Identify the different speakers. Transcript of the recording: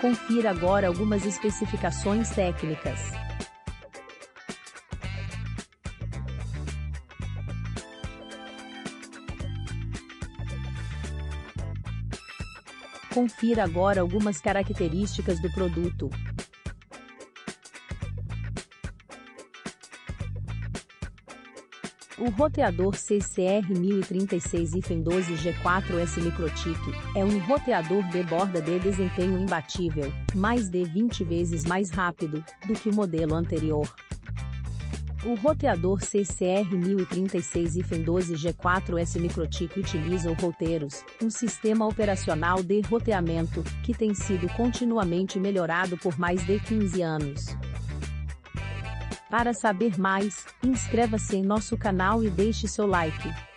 Speaker 1: Confira agora algumas especificações técnicas. Confira agora algumas características do produto. O roteador CCR1036-12G4S Microtik é um roteador de borda de desempenho imbatível, mais de 20 vezes mais rápido do que o modelo anterior. O roteador CCR1036-12G4S Microtik utiliza o Roteiros, um sistema operacional de roteamento, que tem sido continuamente melhorado por mais de 15 anos. Para saber mais, inscreva-se em nosso canal e deixe seu like.